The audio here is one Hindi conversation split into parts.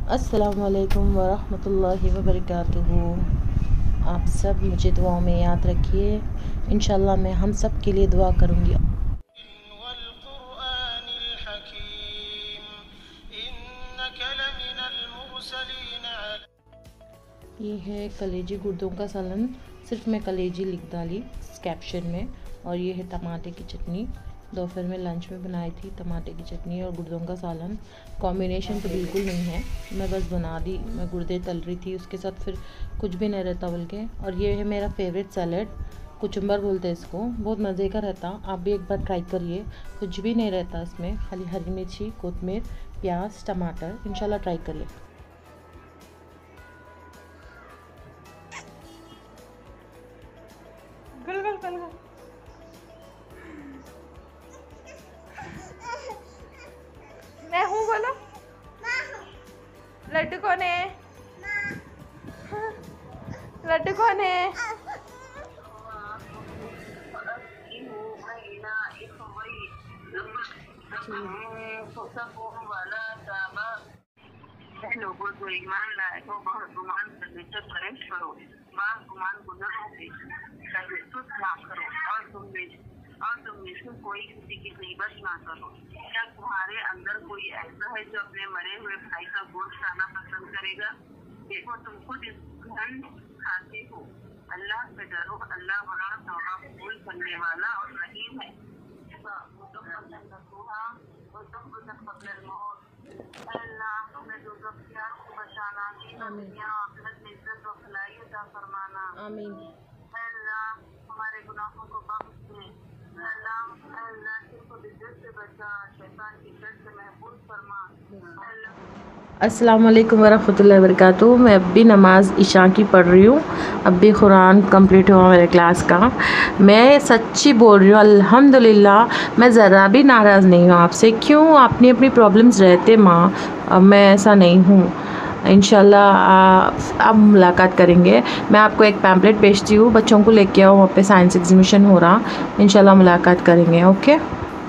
अस्सलामुअलैकुम वरहमतुल्लाहि वबरकातुहू। आप सब मुझे दुआओं में याद रखिए। इंशाल्लाह मैं हम सब के लिए दुआ करूँगी। ये है कलेजी गुर्दों का सालन, सिर्फ मैं कलेजी लिख डाली कैप्शन में। और ये है टमाटे की चटनी, दोपहर में लंच में बनाई थी। टमाटे की चटनी और गुर्दों का सालन कॉम्बिनेशन तो बिल्कुल नहीं है, मैं बस बना दी। मैं गुर्दे तल रही थी, उसके साथ फिर कुछ भी नहीं रहता बोल के। और ये है मेरा फेवरेट सैलड, कुचुम्बर बोलते हैं इसको, बहुत मज़े का रहता। आप भी एक बार ट्राई करिए। कुछ भी नहीं रहता इसमें, खाली हरी मिर्ची, कोतमीर, प्याज, टमाटर। इंशाल्लाह ट्राई करिए। गल गल गल गल। मैं हूँ, बोलो। लड्डू कौन है? लड्डू कौन है? लोगों को ईमान लाए हो, बहुत गुमान करने से परहेज करो। बात गुमान गुजर होगी, ना करो। और तुम में से कोई किसी की गीबत ना करो। क्या तुम्हारे अंदर कोई ऐसा है जो अपने मरे हुए भाई का गोश्त खाना पसंद करेगा? देखो तुम खुद इस धन खाते हो। अल्लाह से डरो, अल्लाह बड़ा तौबा कबूल करने वाला और रहीम है। अल्लाह तुम्हें दोज़ख की आग से बचाना, दुनिया आखिरत में इज्जत और भलाई अता फरमाना। आमीन। अल्लाह हमारे गुनाहों को बख्श दे। अल्लाह तुमको बिद्दत से बचा, शैतान की शर से महफूज फरमा। अस्सलाम वालेकुम वरहमतुल्लाहि वबरकातुहू। मैं अब भी नमाज़ इशा की पढ़ रही हूँ। अब भी कुरान कंप्लीट हुआ मेरे क्लास का। मैं सच्ची बोल रही हूँ, अल्हम्दुलिल्लाह मैं ज़रा भी नाराज़ नहीं हूँ आपसे। क्यों? अपनी अपनी प्रॉब्लम्स रहते माँ, मैं ऐसा नहीं हूँ। इंशाल्लाह अब मुलाकात करेंगे। मैं आपको एक पैम्पलेट भेजती हूँ, बच्चों को लेके आओ, वहाँ पे साइंस एग्जीबिशन हो रहा। इंशाल्लाह मुलाकात करेंगे। ओके।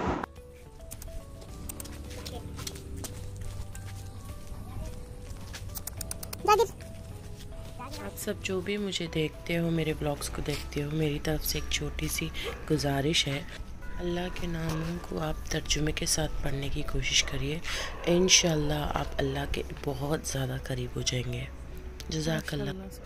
आप सब जो भी मुझे देखते हो, मेरे ब्लॉग्स को देखते हो, मेरी तरफ से एक छोटी सी गुजारिश है, अल्लाह के नामों को आप तर्जुमे के साथ पढ़ने की कोशिश करिए। इंशाल्लाह आप अल्लाह के बहुत ज़्यादा करीब हो जाएंगे। जज़ाकल्लाह।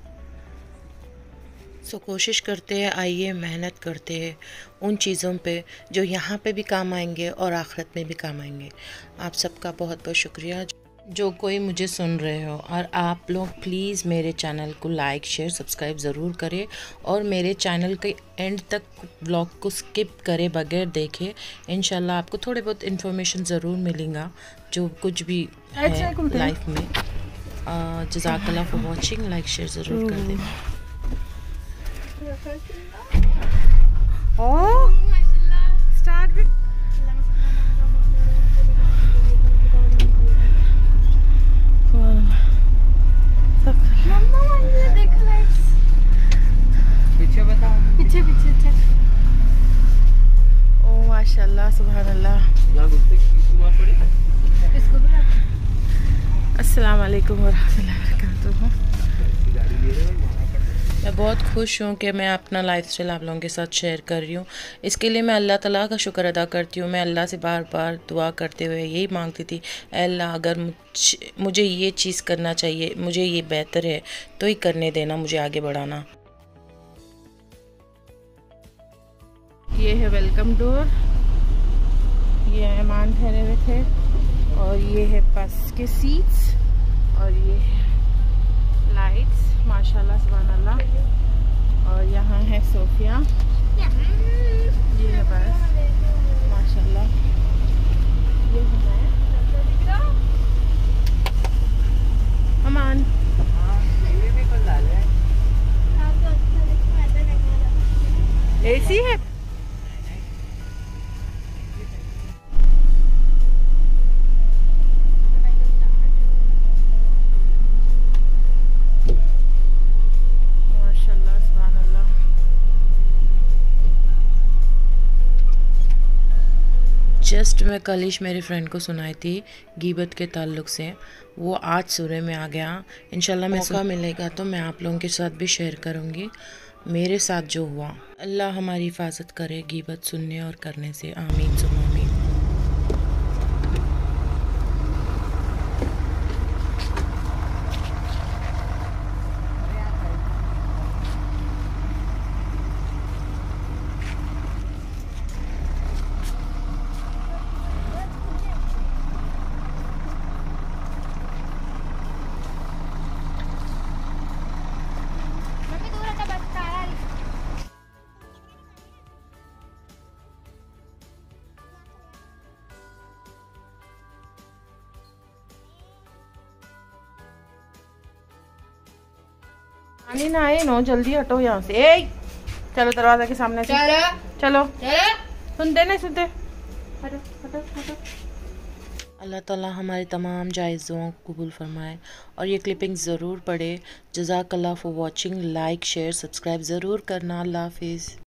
सो कोशिश करते हैं, आइए मेहनत करते हैं उन चीज़ों पे जो यहाँ पे भी काम आएंगे और आखिरत में भी काम आएंगे। आप सबका बहुत बहुत शुक्रिया जो कोई मुझे सुन रहे हो। और आप लोग प्लीज़ मेरे चैनल को लाइक, शेयर, सब्सक्राइब ज़रूर करें। और मेरे चैनल के एंड तक ब्लॉग को स्किप करे बगैर देखें। इंशाल्लाह आपको थोड़े बहुत इन्फॉर्मेशन ज़रूर मिलेगा जो कुछ भी है लाइफ में। जज़ाकल्लाह फॉर वॉचिंग। लाइक शेयर ज़रूर कर दें। स्टार्ट विद पीछे बताओ। पीछे पीछे चल। ओ माशाल्लाह, सुभान अल्लाह। इसको भी रख। अस्सलाम वालेकुम वरहमतुल्लाहि वबरकातुहू। मैं बहुत खुश हूँ कि मैं अपना लाइफस्टाइल आप लोगों के साथ शेयर कर रही हूँ। इसके लिए मैं अल्लाह ताला का शुक्र अदा करती हूँ। मैं अल्लाह से बार बार दुआ करते हुए यही मांगती थी, अल्लाह अगर मुझे ये चीज़ करना चाहिए, मुझे ये बेहतर है तो ही करने देना, मुझे आगे बढ़ाना। ये है वेलकम डोर, ये मेहमान ठहरे हुए थे। और ये है बस के सीट्स, और ये है लाइट्स, माशाल्लाह सुभान अल्लाह। और यहाँ है सोफिया, ये है बस माशाल्लाह। ये है अमान। एसी है। जस्ट मैं कलिश मेरी फ्रेंड को सुनाई थी गीबत के ताल्लुक़ से, वो आज सूरह में आ गया। इंशाल्लाह मौका मिलेगा तो मैं आप लोगों के साथ भी शेयर करूँगी मेरे साथ जो हुआ। अल्लाह हमारी हिफाजत करे गीबत सुनने और करने से, आमीन सुम्मा आमीन। पानी ना आए नो, जल्दी हटो यहाँ से। ए चलो दरवाजा के सामने से चलो। सुनते नहीं सुनते, हटो हटो हटो। अल्लाह ताला हमारे तमाम जायज़ दुआओं को कबूल फरमाए और ये क्लिपिंग ज़रूर पढ़े। जज़ाकल्लाह for watching. Like share subscribe ज़रूर करना। अल्लाह हाफिज़।